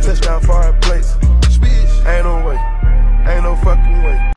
Touchdown for our place. Ain't no way, ain't no fucking way.